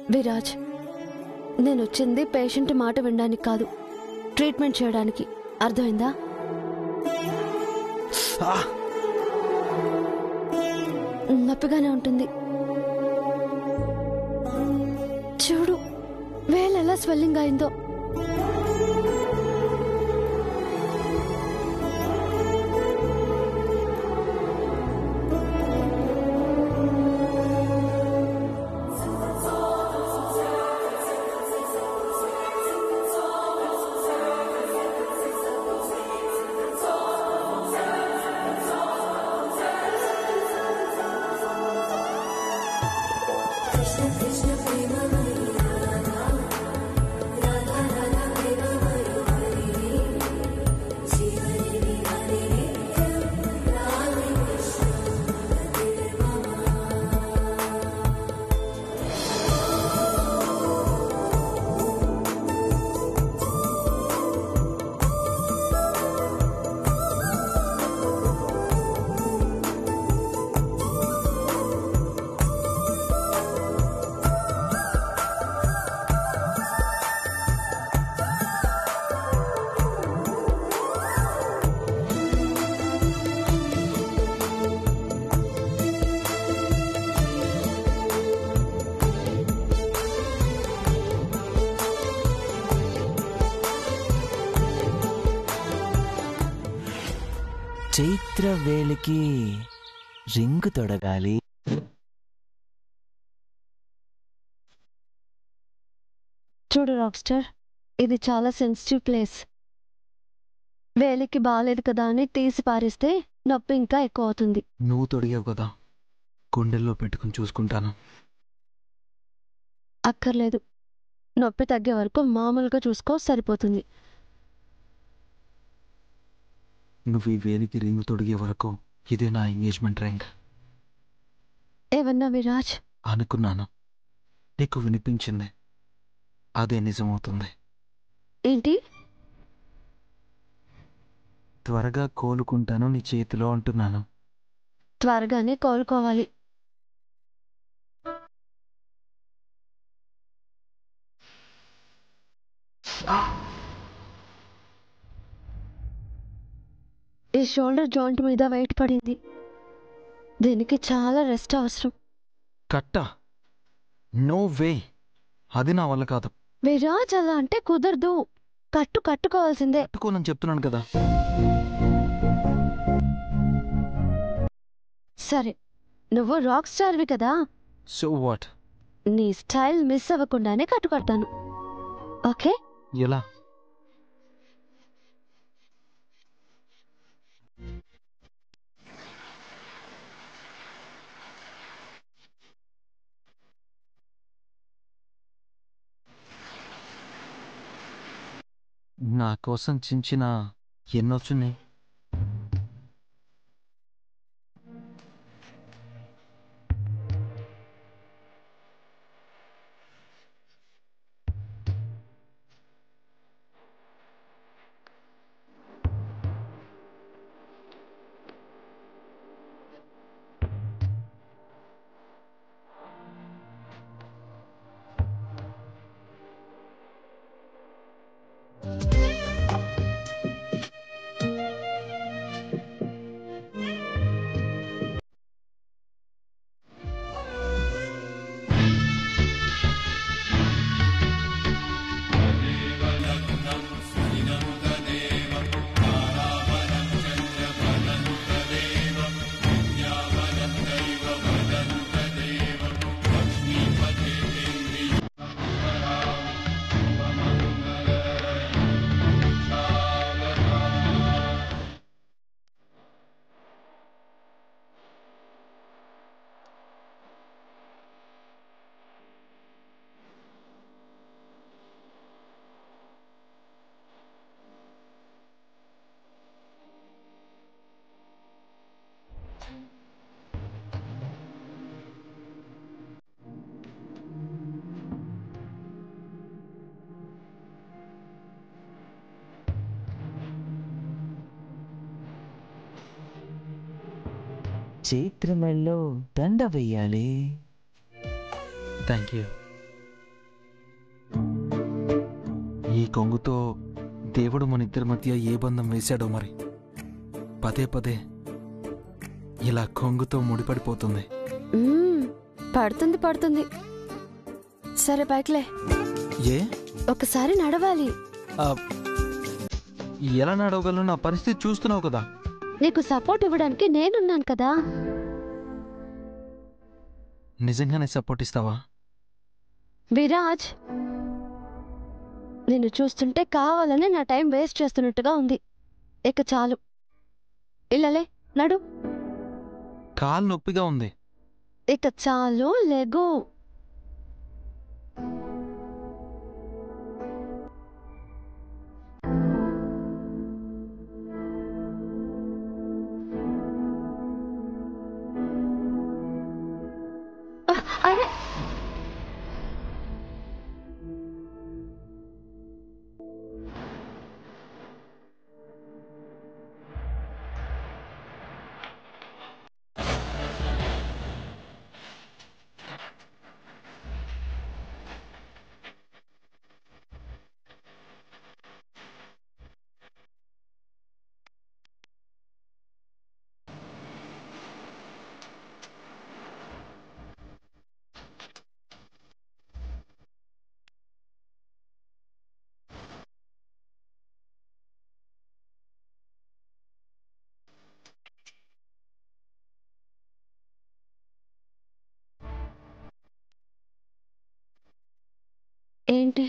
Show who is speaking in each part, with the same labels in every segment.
Speaker 1: విరాజ్, నేను వచ్చింది పేషెంట్ మాట వినడానికి కాదు, ట్రీట్మెంట్ చేయడానికి. అర్థమైందా? నొప్పిగానే ఉంటుంది. చూడు, వేలు ఎలా స్వెల్లింగ్ అయిందో.
Speaker 2: చైత్ర వేలికి రింగు తొడగాలి.
Speaker 1: చూడు రాక్స్టర్, ఇది చాలా సెన్సిటివ్ ప్లేస్. వేలికి బాలేదు కదా అని తీసి పారేస్తే నొప్పి ఇంకా ఎక్కువ అవుతుంది.
Speaker 3: నువ్వు తొడిగావు కదా, గుండెల్లో పెట్టుకుని చూసుకుంటాను.
Speaker 1: అక్కర్లేదు, నొప్పి తగ్గే వరకు మామూలుగా చూసుకో, సరిపోతుంది.
Speaker 3: నువ్వు ఈ వేలికి రింగు తొడిగే వరకు ఇదే నా ఎంగేజ్మెంట్ రింగ్.
Speaker 1: ఏమన్నా విరాజ్?
Speaker 3: అనుకున్నాను, నీకు వినిపించింది, అదే నిజమవుతుంది.
Speaker 1: ఏంటి?
Speaker 3: త్వరగా కోలుకుంటాను నీ చేతిలో అంటున్నాను.
Speaker 1: త్వరగానే కోలుకోవాలి. ఈ షోల్డర్ జాయింట్ మీద వెయిట్ పడింది. దీనికి చాలా రెస్ట్ అవసరం.
Speaker 3: కట్టా? నో వే, అది నా వల్ల కాదు.
Speaker 1: విరాజ్, అలా అంటే కుదరదు. కట్టుకోవాల్సిందే.
Speaker 3: కట్టుకోనని చెప్తున్నాను కదా.
Speaker 1: సరే, నువ్వు రాక్ స్టార్వి కదా,
Speaker 3: సో వాట్?
Speaker 1: నీ స్టైల్ మిస్ అవ్వకుండానే కట్టుకడతాను. ఓకే?
Speaker 3: ఎలా? నా కోసం చించిన ఎన్నొచ్చున్నాయి.
Speaker 2: చైత్ర మెల్లో దండ వెయ్యాలి.
Speaker 3: Thank you. కొంగుతో దేవుడు మన ఇద్దరి మధ్య ఏ బంధం వేశాడో మరి. పదే పదే ఇలా కొంగుతో ముడిపడిపోతుంది.
Speaker 1: పడుతుంది పడుతుంది. సరే పైకిలే.
Speaker 3: ఏ
Speaker 1: ఒకసారి నడవాలి.
Speaker 3: ఎలా నడవగలను? నా పరిస్థితి చూస్తున్నావు కదా.
Speaker 1: నీకు సపోర్ట్ ఇవ్వడానికి నేనున్నాను కదా.
Speaker 3: నిజంగానే సపోర్ట్ ఇస్తావా?
Speaker 1: విరాజ్, నిన్ను చూస్తుంటే కావాలని నా టైం వేస్ట్ చేస్తున్నట్టుగా ఉంది. ఇక చాలు, ఇల్లలే నడు.
Speaker 3: కాలు నొప్పిగా ఉంది.
Speaker 1: ఇక చాలు, లెగు. అరే ఏంటి?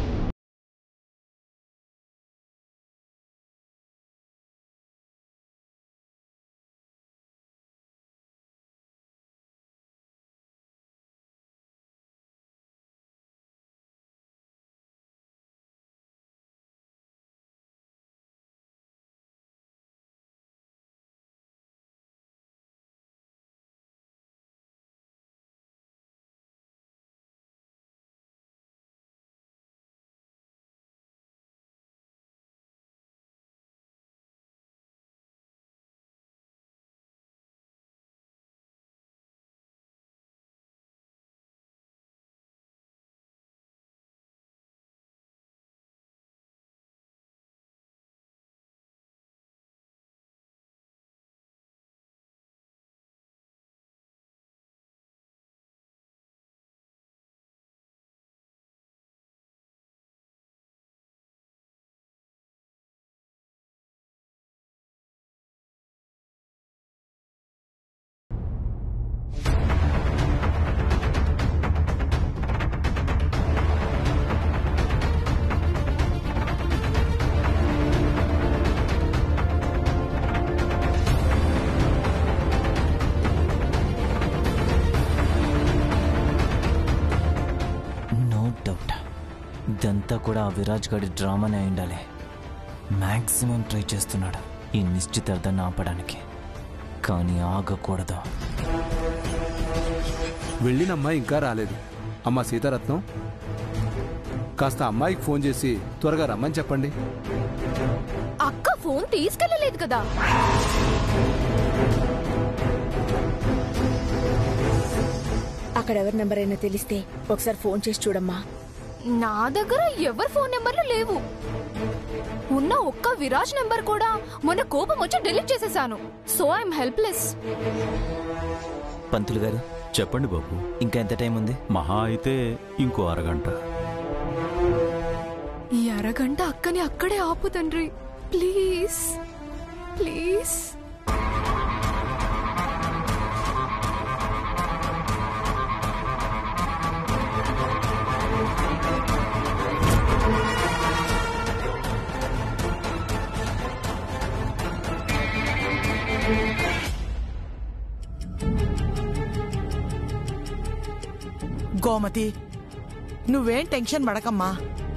Speaker 2: ఇదంతా కూడా ఆ విరాజ్ గడి డ్రామానే అయి ఉండాలి. మ్యాక్సిమం ట్రై చేస్తున్నాడు ఈ నిశ్చితార్థాన్ని ఆపడానికి, కానీ ఆగకూడదు.
Speaker 4: వెళ్ళిన అమ్మాయి ఇంకా రాలేదు. అమ్మా సీతారత్నం, కాస్త అమ్మాయికి ఫోన్ చేసి త్వరగా రమ్మని చెప్పండి.
Speaker 5: అక్క ఫోన్ తీసుకెళ్ళలేదు కదా.
Speaker 6: అక్కడ ఎవరి నెంబర్ అయినా తెలిస్తే ఒకసారి ఫోన్ చేసి చూడమ్మా.
Speaker 5: నా దగ్గర ఎవరి ఫోన్ నెంబర్లు లేవు. ఉన్న ఒక్క విరాజ్ నెంబర్ కూడా మొన్న కోపం వచ్చి డిలీట్ చేసేసాను. So I'm helpless.
Speaker 2: పంతులు గారు
Speaker 7: చెప్పండి బాబు.
Speaker 2: ఇంకా ఎంత టైం ఉంది?
Speaker 7: మహా అయితే ఇంకో అరగంట.
Speaker 5: ఈ అరగంట అక్కని అక్కడే ఆపు తండ్రి, ప్లీజ్ ప్లీజ్.
Speaker 8: గోమతి, నువ్వేం టెన్షన్ పడకమ్మా.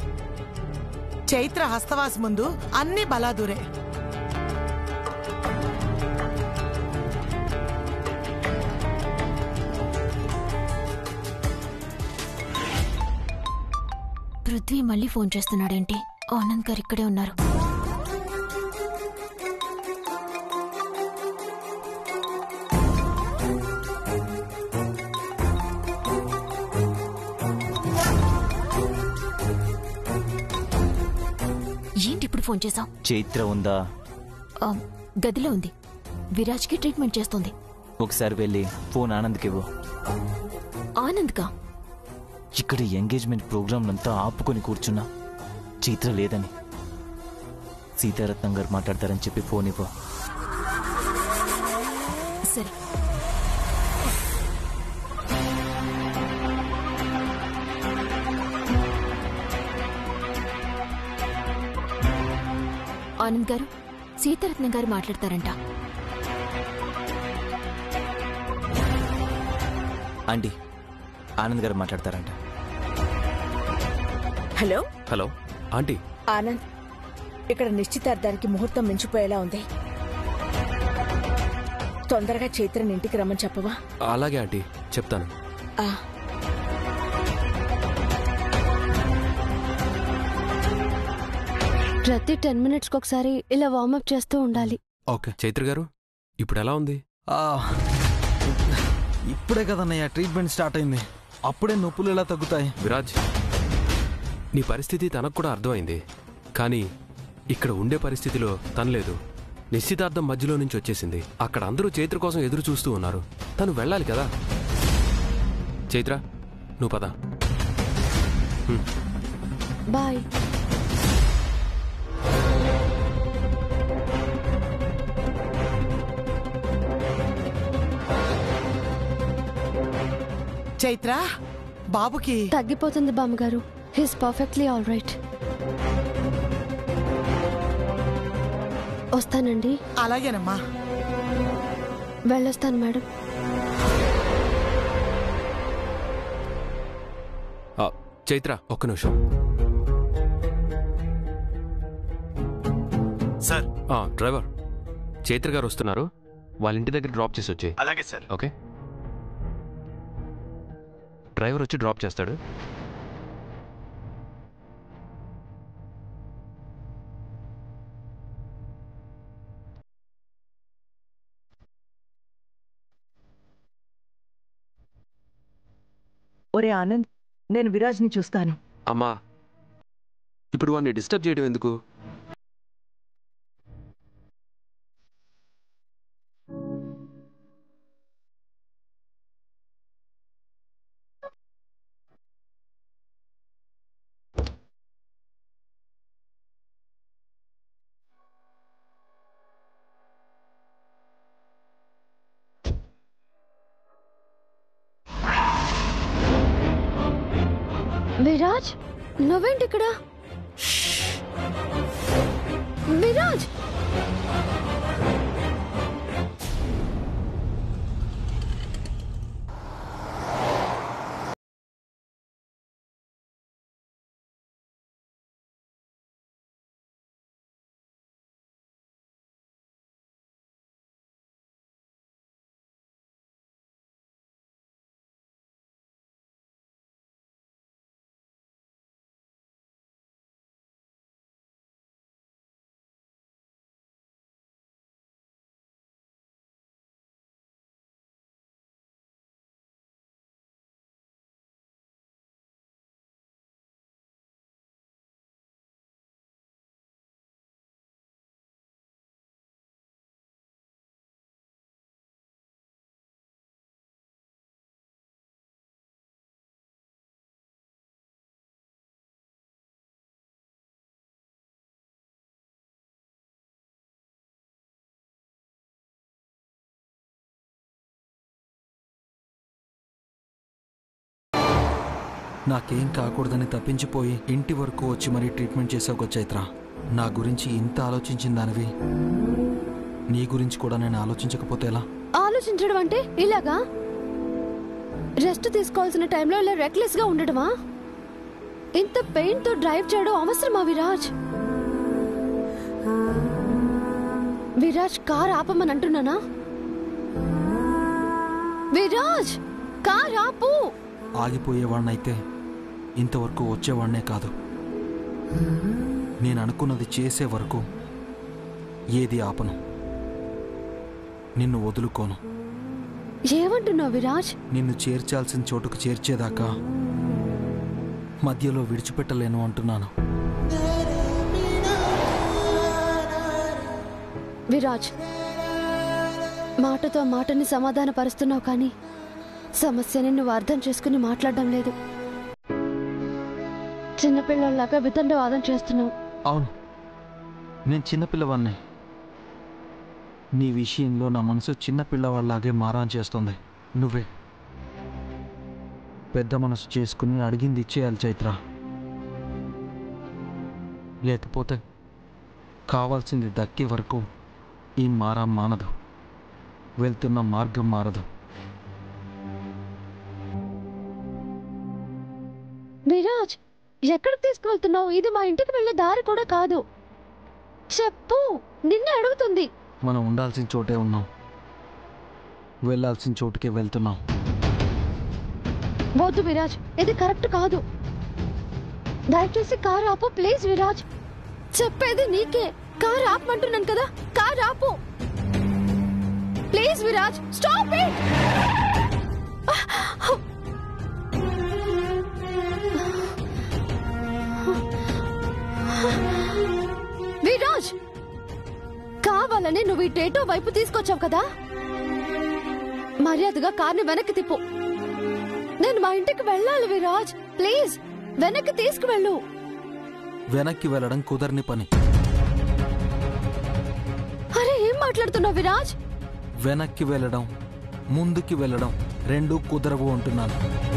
Speaker 8: చైత్ర హస్తవాసి ముందు అన్ని బలాదూరే.
Speaker 5: పృథ్వీ మళ్ళీ ఫోన్ చేస్తున్నాడేంటి? ఆనంద్ గారు ఇక్కడే ఉన్నారు.
Speaker 6: ఫోన్ చేశావు?
Speaker 2: చైత్ర ఉందా?
Speaker 6: గదిలో ఉంది. విరాజ్కి ట్రీట్మెంట్ చేస్తుంది.
Speaker 2: ఒకసారి వెళ్ళి ఫోన్ ఆనంద్కి ఇవ్వు.
Speaker 6: ఆనంద్కా?
Speaker 2: ఇక్కడ ఎంగేజ్మెంట్ ప్రోగ్రాంలంతా ఆపుకొని కూర్చున్నా చైత్ర లేదని. సీతారత్నం గారు మాట్లాడతారని చెప్పి ఫోన్ ఇవ్వు.
Speaker 6: సరే. ఆనంద్ గారు, సీతారత్నం గారు మాట్లాడతారంట.
Speaker 2: ఆంటీ, ఆనంద్ గారు మాట్లాడతారంట.
Speaker 6: హలో.
Speaker 4: Hello aunty.
Speaker 6: ఆనంద్, ఇక్కడ నిశ్చితార్థానికి ముహూర్తం మించిపోయేలా ఉంది. తొందరగా చైత్రని ఇంటికి రమ్మని చెప్పవా?
Speaker 4: అలాగే ఆంటీ, చెప్తాను.
Speaker 1: ప్రతి 10 minutesకి ఒకసారి ఇలా వార్మప్ చేస్తూ ఉండాలి.
Speaker 3: ఓకే.
Speaker 4: చైత్ర గారు, ఇప్పుడు ఎలా ఉంది?
Speaker 3: ఇప్పుడే కదన్నయ్య ట్రీట్మెంట్ స్టార్ట్ అయింది. అప్పుడే నొప్పులు ఎలా తగ్గుతాయి?
Speaker 4: విరాజ్, నీ పరిస్థితి తనకు కూడా అర్థమైంది. కానీ ఇక్కడ ఉండే పరిస్థితిలో తను లేదు. నిశ్చితార్థం మధ్యలో నుంచి వచ్చేసింది. అక్కడ అందరూ చైత్ర కోసం ఎదురు చూస్తూ ఉన్నారు. తను వెళ్ళాలి కదా. చైత్ర, నువ్వు పద.
Speaker 1: బాయ్.
Speaker 8: చైత్ర, బాబుకి
Speaker 1: తగ్గిపోతుంది బామ్మగారు. He's perfectly all right. వస్తానండి.
Speaker 8: అలాగేనమ్మా.
Speaker 1: వెళ్ళొస్తాను మేడం.
Speaker 4: చైత్ర, ఒక్క నిమిషం.
Speaker 9: సార్.
Speaker 4: డ్రైవర్, చైత్ర గారు వస్తున్నారు. వాళ్ళ ఇంటి దగ్గర డ్రాప్ చేసి వచ్చే.
Speaker 9: అలాగే సార్.
Speaker 4: ఓకే. డ్రైవర్ వచ్చి డ్రాప్ చేస్తాడు.
Speaker 10: ఒరే ఆనంద్, నేను విరాజ్ని చూస్తాను.
Speaker 4: అమ్మా, ఇప్పుడు వాడిని డిస్టర్బ్ చేయడం ఎందుకు?
Speaker 1: విరాజ్, నువ్వేంటి ఇక్కడ? విరాజ్!
Speaker 3: నాకేం కాకూడదని తప్పించిపోయి ఇంటి వరకు వచ్చి మరీ ట్రీట్మెంట్ చేసావు చైత్ర. నా గురించి ఇంత ఆలోచించిన దానివి, నీ గురించి కూడా నేను ఆలోచించకపోతే ఎలా?
Speaker 1: ఆలోచించడం అంటే ఇలాగా రెస్ట్ తీసుకోవాల్సిన టైంలో ఇలా రెక్లెస్ గా ఉండడమా? ఇంత పెయిన్ తో డ్రైవ్ చేయడం అవసరమా విరాజ్? విరాజ్, కార్ ఆపమని అంటున్నానా? విరాజ్, కార్ ఆపు.
Speaker 3: ఆగిపోయేవాడినైతే ఇంతవరకు వచ్చేవాడినే కాదు. నేను అనుకున్నది చేసే వరకు ఏది ఆపను, నిన్ను వదులుకోను.
Speaker 1: ఏమంటున్నావు విరాజ్?
Speaker 3: నిన్ను చేర్చాల్సిన చోటుకు చేర్చేదాకా మధ్యలో విడిచిపెట్టలేను అంటున్నాను.
Speaker 1: విరాజ్, మాటతో మాటని సమాధానపరుస్తున్నావు కానీ సమస్యని నువ్వు అర్థం చేసుకుని మాట్లాడడం లేదు. చిన్నపిల్లల్లాగా వితండవాదం చేస్తున్నావు.
Speaker 3: అవును, నేను చిన్నపిల్లవాడిని. నీ విషయంలో నా మనసు చిన్నపిల్లవాళ్ళలాగే మారాన్ చేస్తుంది. నువ్వే పెద్ద మనసు చేసుకుని అడిగింది ఇచ్చేయాలి చైత్ర. లేకపోతే కావాల్సింది దక్కే వరకు ఈ మారం మానదు, వెళ్తున్న మార్గం మారదు.
Speaker 1: విరాజ్, ఎక్కడికి తీసుకువెళ్తున్నావు? ఇది మా ఇంటికి వెళ్ళే దారి కూడా కాదు. చెప్పు, నిన్నే అడుగుతుంది.
Speaker 3: మనం ఉండాల్సిన చోటే ఉన్నాం, వెళ్ళాల్సిన చోటుకే వెళ్తున్నాం.
Speaker 1: వద్దు విరాజ్, ఇది కరెక్ట్ కాదు. దయచేసి కారు ఆపు ప్లీజ్. విరాజ్, చెప్పేది నీకే. కారు ఆపమంటున్నాను కదా, కారు ఆపు please. Viraj, stop it. Viraj, కావాలని నువ్వు ఈ టేటో వైపు తీసుకొచ్చావు కదా, మర్యాదగా కార్ని వెనక్కి తిప్పు. నేను మా ఇంటికి వెళ్ళాలి విరాజ్, ప్లీజ్ వెనక్కి తీసుకువెళ్ళు.
Speaker 3: వెనక్కి వెళ్ళడం కుదరని పని.
Speaker 1: అరే ఏం మాట్లాడుతున్నావు విరాజ్?
Speaker 3: వెనక్కి వెళ్ళడం, ముందుకి వెళ్ళడం రెండూ కుదరవు అంటున్నాను.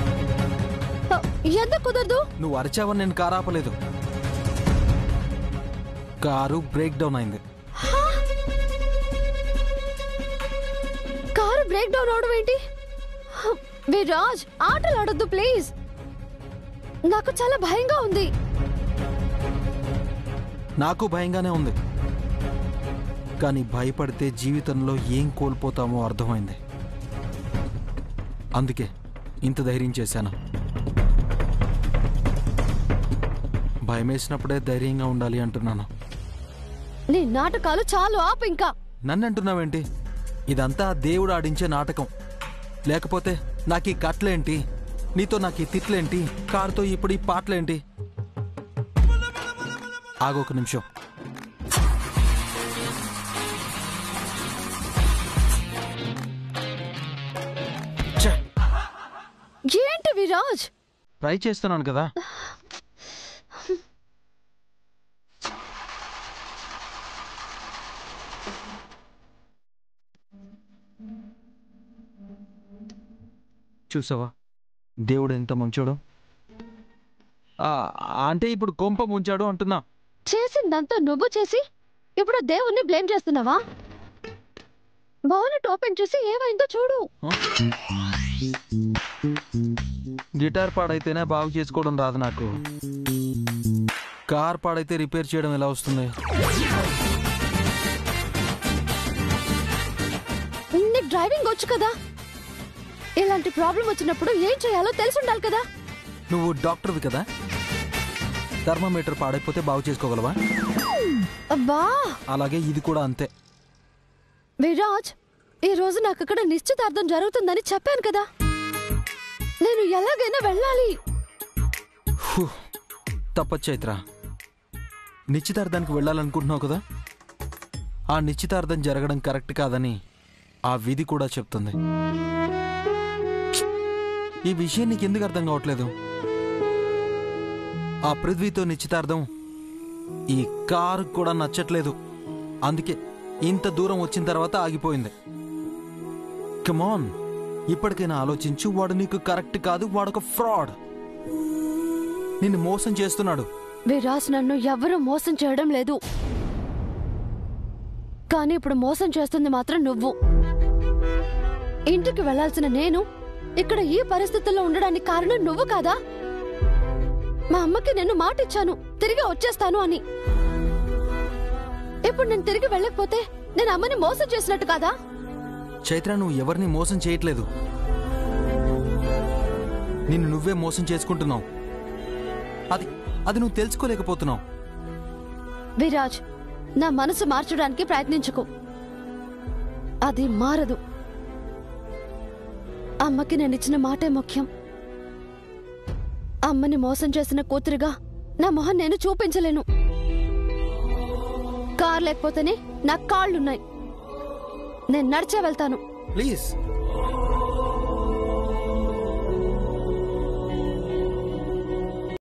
Speaker 1: ఎందుకు కుదరదు?
Speaker 3: నువ్వు అరిచావని నేను కారు ఆపలేదు. కారు బ్రేక్ డౌన్ అయింది.
Speaker 1: కారు బ్రేక్ డౌన్ అవడం ఏంటి? విరాజ్, ఆటలు ఆడొద్దు ప్లీజ్. నాకు చాలా భయంగా ఉంది.
Speaker 3: నాకు భయంగానే ఉంది, కానీ భయపడితే జీవితంలో ఏం కోల్పోతామో అర్థమైంది. అందుకే ఇంత ధైర్యం చేశాను. భయమేసినప్పుడే ధైర్యంగా ఉండాలి అంటున్నాను.
Speaker 1: నీ నాటకాలు చాలు, ఆపు ఇంకా.
Speaker 3: నన్ను అంటున్నావేంటి? ఇదంతా దేవుడు ఆడించే నాటకం. లేకపోతే నాకు ఈ కట్లేంటి, నీతో నాకు ఈ తిట్లేంటి, కారుతో ఇప్పుడు ఈ పాటలేంటి? ఆగొక నిమిషం.
Speaker 1: ఏంటి విరాజ్?
Speaker 3: ట్రై చేస్తున్నాను కదా. చూసావా దేవుడు ఎంత మంచోడు. అంటే ఇప్పుడు కొంప ముంచాడు అంటున్నా.
Speaker 1: చేసిందంతా నువ్వు చేసి ఇప్పుడు దేవుణ్ణి బ్లేమ్ చేస్తున్నావా? బోనెట్ ఓపెన్ చూసి ఏమైందో చూడు.
Speaker 3: గిటార్ పాడైతేనే బాగు చేసుకోవడం రాదు నాకు. కార్ పాడైతే రిపేర్ చేయడం ఎలా వస్తుంది?
Speaker 1: నీకు డ్రైవింగ్ వచ్చు కదా, ఇలాంటి ప్రాబ్లం వచ్చినప్పుడు ఏం చేయాలో తెలిసి ఉండాలి కదా.
Speaker 3: నువ్వు డాక్టర్వి కదా, థర్మామీటర్ పాడైపోతే బాగు చేసుకోగలవా?
Speaker 1: అబ్బా,
Speaker 3: అలాగే ఇది కూడా అంతే.
Speaker 1: విరాజ్, ఈ రోజు నాకు అక్కడ నిశ్చితార్థం జరుగుతుందని చెప్పాను కదా, నేను ఎలాగైనా వెళ్ళాలి.
Speaker 3: తప్పదు చైత్ర, నిశ్చితార్థానికి వెళ్ళాలనుకుంటున్నావు కదా, ఆ నిశ్చితార్థం జరగడం కరెక్ట్ కాదని ఆ విధి కూడా చెప్తుంది. ఈ విషయం నీకు ఎందుకు అర్థం కావట్లేదు? ఆ పృథ్వీతో నిశ్చితార్థం ఈ కారు కూడా నచ్చట్లేదు, అందుకే ఇంత దూరం వచ్చిన తర్వాత ఆగిపోయింది. కమాన్, ఇప్పటికైనా ఆలోచించు. వాడు నీకు కరెక్ట్ కాదు, వాడొక ఫ్రాడ్, నిన్ను మోసం చేస్తున్నాడు.
Speaker 1: విరాజ్, నన్ను ఎవరూ మోసం చేయడం లేదు, కానీ ఇప్పుడు మోసం చేస్తుంది మాత్రం నువ్వు. ఇంటికి వెళ్లాల్సిన నేను ఇక్కడ ఈ పరిస్థితుల్లో ఉండడానికి కారణం నువ్వు కాదా? మా అమ్మకి నేను మాట ఇచ్చాను తిరిగి వచ్చేస్తాను అని. ఇప్పుడు నేను తిరిగి వెళ్ళకపోతే నేను అమ్మని మోసం చేసినట్టు కాదా?
Speaker 3: చైత్ర, నువ్వు ఎవరిని మోసం చేయట్లేదు, నిన్ను నువ్వే మోసం చేసుకుంటున్నావు. అది నువ్వు తెలుసుకోలేకపోతున్నావు.
Speaker 1: విరాజ్, నా మనసు మార్చడానికి ప్రయత్నించుకో, అది మారదు. అమ్మకి నేను ఇచ్చిన మాటే ముఖ్యం. అమ్మని మోసం చేసిన కూతురుగా నా మొహం నేను చూపించలేను. కార్ లేకపోతేనే నాకు కాళ్ళున్నాయి. నేను నడిచే వెళ్తాను.
Speaker 3: ప్లీజ్